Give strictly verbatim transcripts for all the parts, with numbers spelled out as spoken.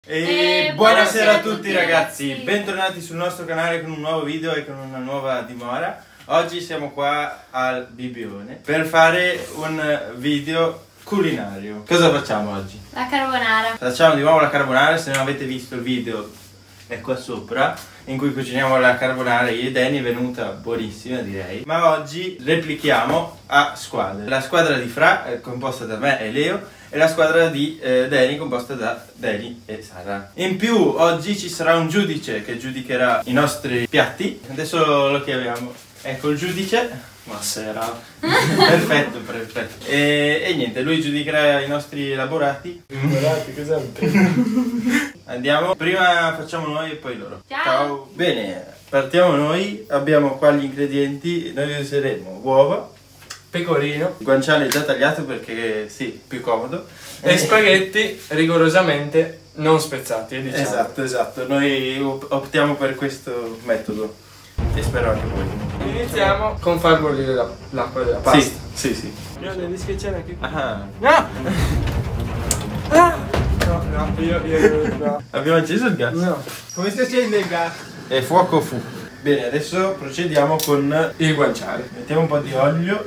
E buonasera a tutti ragazzi, bentornati sul nostro canale con un nuovo video e con una nuova dimora. Oggi siamo qua al Bibbione per fare un video culinario. Cosa facciamo oggi? La carbonara. Facciamo di nuovo la carbonara, se non avete visto il video è qua sopra, in cui cuciniamo la carbonara io e Dani, è venuta buonissima direi. Ma oggi replichiamo a squadre. La squadra di Fra è composta da me e Leo e la squadra di eh, Dani composta da Dani e Sara. In più oggi ci sarà un giudice che giudicherà i nostri piatti. Adesso lo chiamiamo. Ecco il giudice. Buonasera. Perfetto, perfetto. E, e niente, lui giudicherà i nostri elaborati. Elaborati, cos'è? Andiamo, prima facciamo noi e poi loro. Ciao. Ciao. Bene, partiamo noi. Abbiamo qua gli ingredienti. Noi useremo uova, Pecorino, guanciale già tagliato perché sì, più comodo, e spaghetti rigorosamente non spezzati, diciamo. Esatto, esatto. Noi optiamo per questo metodo e spero anche voi. Iniziamo con far bollire l'acqua della pasta. Sì, sì, sì. Io devi schiacciare anche qui. Ah. No! Ah! No, no, io, io no. Abbiamo acceso il gas? No. Come si accende il gas? E fuoco fu. Bene, adesso procediamo con il guanciale. Mettiamo un po' di olio.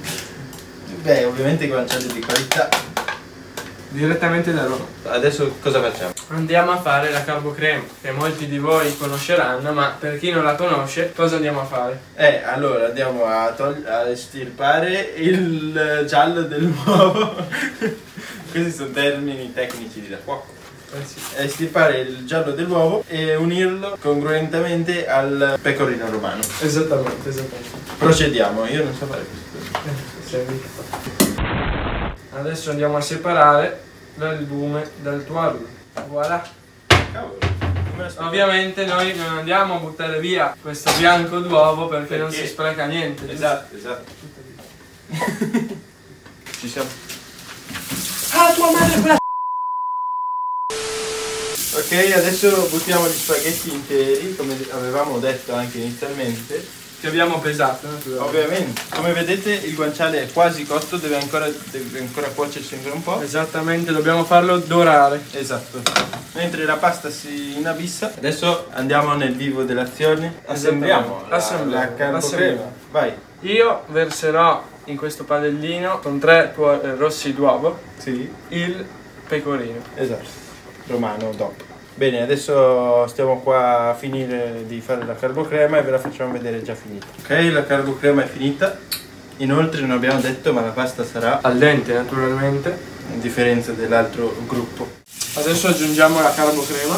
Beh, ovviamente guanciale di qualità. Direttamente da Roma. Adesso cosa facciamo? Andiamo a fare la carbocrema, che molti di voi conosceranno, ma per chi non la conosce, cosa andiamo a fare? Eh, allora andiamo a, togli- a estirpare il giallo dell'uovo. Questi sono termini tecnici da fuoco. Eh sì. Estirpare il giallo dell'uovo e unirlo congruentemente al pecorino romano. Esattamente, esattamente. Procediamo, io non so fare questo. Eh, sei mica fatto. Adesso andiamo a separare l'albume dal tuorlo. Voilà. Cavolo, come la Ovviamente noi non andiamo a buttare via questo bianco d'uovo perché, Perché? non si spreca niente. Esatto, esatto. Ci siamo. Ah, tua madre quella. Ok, adesso buttiamo gli spaghetti interi, come avevamo detto anche inizialmente. Che abbiamo pesato, naturalmente. Ovviamente, come vedete il guanciale è quasi cotto, deve ancora, deve ancora cuocersi ancora un po'. Esattamente, dobbiamo farlo dorare. Esatto. Mentre la pasta si inabissa, adesso andiamo nel vivo dell'azione. Assembliamo la, Assembliamo. la carbocrema. Assembliamo. Vai. Io verserò in questo padellino con tre tuo- eh, rossi d'uovo Sì. il pecorino. Esatto. Romano dopo. Bene, adesso stiamo qua a finire di fare la carbocrema e ve la facciamo vedere già finita. Ok, la carbocrema è finita. Inoltre non abbiamo detto, ma la pasta sarà Al dente, naturalmente. a differenza dell'altro gruppo. Adesso aggiungiamo la carbocrema.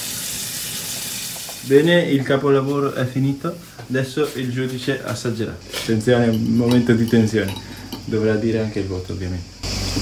Bene, il capolavoro è finito. Adesso il giudice assaggerà. Attenzione, un momento di tensione. Dovrà dire anche il voto, ovviamente.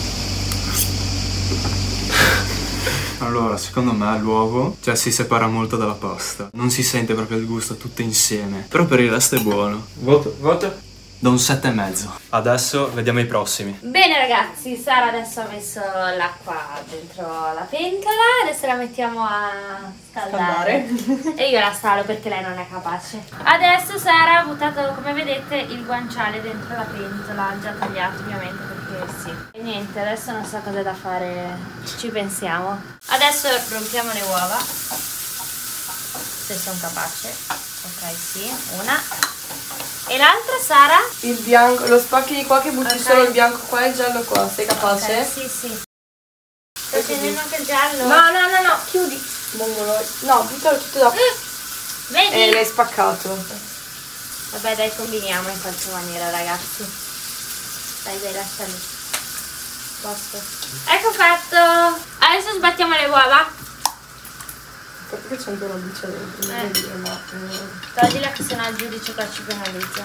Allora, secondo me l'uovo, cioè, si separa molto dalla pasta. Non si sente proprio il gusto tutto insieme. Però per il resto è buono. Voto. Voto? Da un sette e mezzo. Adesso vediamo i prossimi. Bene ragazzi, Sara adesso ha messo l'acqua dentro la pentola, adesso la mettiamo a scaldare. E io la salo perché lei non è capace. Adesso Sara ha buttato, come vedete, il guanciale dentro la pentola, già tagliato ovviamente perché sì. E niente, adesso non so cosa da fare, ci pensiamo. Adesso rompiamo le uova, se sono capace. Ok, sì, una. E l'altra, Sara? Il bianco, lo spacchi di qua che butti Ok. solo il bianco qua e il giallo qua, sei capace? Ok, sì, sì. Sto scendendo anche il giallo. No, no, no, no, chiudi. Mongolo. No, buttalo tutto dopo. Vedi? E l'hai spaccato. Vabbè dai, combiniamo in qualche maniera ragazzi. Dai dai, lasciali. Posto. Ecco fatto. Adesso sbattiamo le uova. Perché c'è ancora una buccia dentro? Non Eh. vuol dire, ma, eh. Toglila che sennò il giudice qua ci penalizza.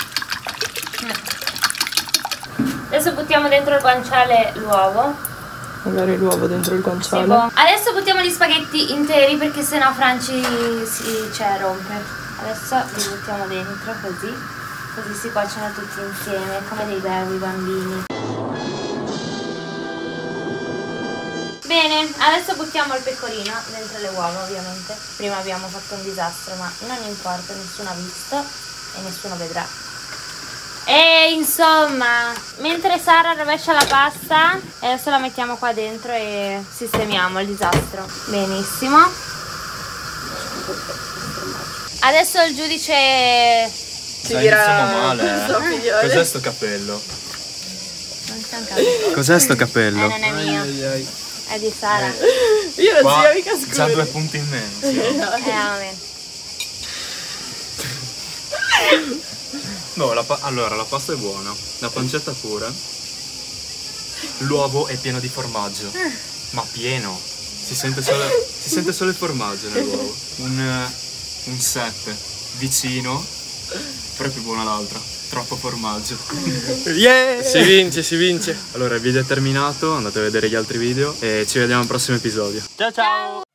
Adesso buttiamo dentro il guanciale l'uovo. Magari l'uovo dentro il Sì, guanciale. boh. Adesso buttiamo gli spaghetti interi perché sennò Franci si cioè, rompe. Adesso li buttiamo dentro così. Così si cuociono tutti insieme, come dei bravi bambini. Bene, adesso buttiamo il pecorino dentro le uova ovviamente. Prima abbiamo fatto un disastro, ma non importa, nessuno ha visto e nessuno vedrà. E insomma, mentre Sara rovescia la pasta, adesso la mettiamo qua dentro e sistemiamo il disastro. Benissimo. Adesso il giudice ci dirà male. Eh. Cos'è sto cappello? Non c'è un cappello. Cos'è sto cappello? Eh, non è mio. Ai, ai. È di Sara. Io non sia mica scuro. C'ha due punti in meno. Sì. Eh, vabbè. No, la allora la pasta è buona, la pancetta pure. L'uovo è pieno di formaggio. Ma pieno. Si sente solo, si sente solo il formaggio nell'uovo. Un, un sette vicino, però è più buona l'altra. Troppo formaggio. Yeah! Si vince, si vince. Allora il video è terminato, andate a vedere gli altri video e ci vediamo al prossimo episodio. Ciao ciao!